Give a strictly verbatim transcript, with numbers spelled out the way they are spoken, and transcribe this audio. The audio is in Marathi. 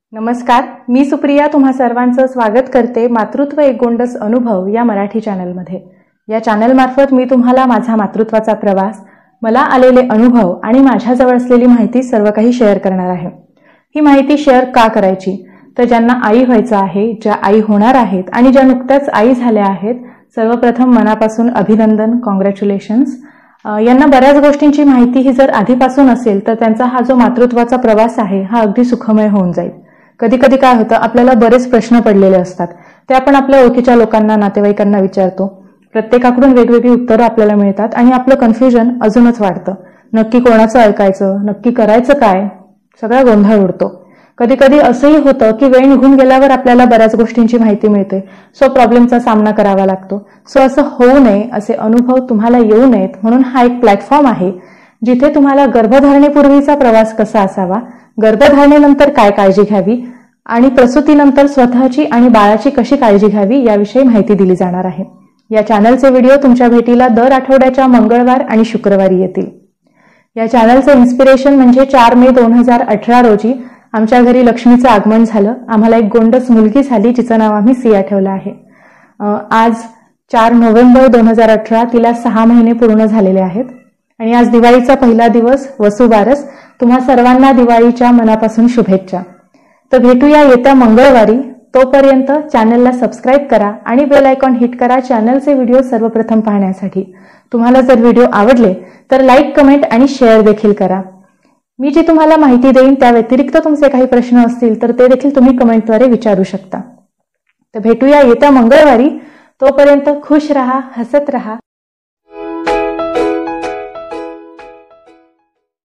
नमस्कार, मी सुप्रिया तुम्हा सर्वांचं स्वागत करते मातृत्व एक गोंडस अनुभव या मराठी चॅनलमध्ये। या चॅनलमार्फत मी तुम्हाला माझा मातृत्वाचा प्रवास, मला आलेले अनुभव आणि माझ्याजवळ असलेली माहिती सर्व काही शेअर करणार आहे। ही माहिती शेअर का करायची, तर ज्यांना आई व्हायचं आहे, ज्या आई होणार आहेत आणि ज्या नुकत्याच आई झाल्या आहेत, सर्वप्रथम मनापासून अभिनंदन, कॉंग्रॅच्युलेशन्स। यांना बऱ्याच गोष्टींची माहिती ही जर आधीपासून असेल तर त्यांचा हा जो मातृत्वाचा प्रवास आहे हा अगदी सुखमय होऊन जाईल। कधी कधी काय होतं, आपल्याला बरेच प्रश्न पडलेले असतात, ते आपण आपल्या ओळखीच्या लोकांना, नातेवाईकांना विचारतो। प्रत्येकाकडून वेगवेगळी उत्तरं आपल्याला मिळतात आणि आपलं कन्फ्युजन अजूनच वाढतं। नक्की कोणाचं ऐकायचं, नक्की करायचं काय, सगळा गोंधळ उडतो। कधी कधी असंही होतं की वेळ निघून गेल्यावर आपल्याला बऱ्याच गोष्टींची माहिती मिळते, सो प्रॉब्लेमचा सामना करावा लागतो। सो असं होऊ नये, असे अनुभव तुम्हाला येऊ नयेत म्हणून हा एक प्लॅटफॉर्म आहे जिथे तुम्हाला गर्भधारणेपूर्वीचा प्रवास कसा असावा, गर्भधारणेनंतर काय काळजी घ्यावी आणि प्रसूतीनंतर स्वतःची आणि बाळाची कशी काळजी घ्यावी याविषयी माहिती दिली जाणार आहे। या चॅनलचे व्हिडिओ तुमच्या भेटीला दर आठवड्याच्या मंगळवार आणि शुक्रवारी येतील। या चॅनलचे इन्स्पिरेशन म्हणजे चार मे दोन हजार अठरा रोजी आमच्या घरी लक्ष्मीचं आगमन झालं। आम्हाला एक गोंडस मुलगी झाली, जिचं नाव आम्ही सिया ठेवलं आहे। आज चार नोव्हेंबर दोन हजार अठरा तिला सहा महिने पूर्ण झालेले आहेत आणि आज दिवाळीचा पहिला दिवस, वसुबारस। तुम्हा सर्वांना दिवाळीच्या मनापासून शुभेच्छा। तर भेटूया येत्या मंगळवारी। तोपर्यंत चॅनलला सबस्क्राईब करा आणि बेल आयकॉन हिट करा चॅनलचे व्हिडिओ सर्वप्रथम पाहण्यासाठी। तुम्हाला जर व्हिडिओ आवडले तर लाईक, कमेंट आणि शेअर देखील करा। मी जी तुम्हाला माहिती देईन त्या व्यतिरिक्त तुमचे काही प्रश्न असतील तर ते देखील तुम्ही कमेंटद्वारे विचारू शकता। तर भेटूया येत्या मंगळवारी। तोपर्यंत खुश रहा, हसत रहा।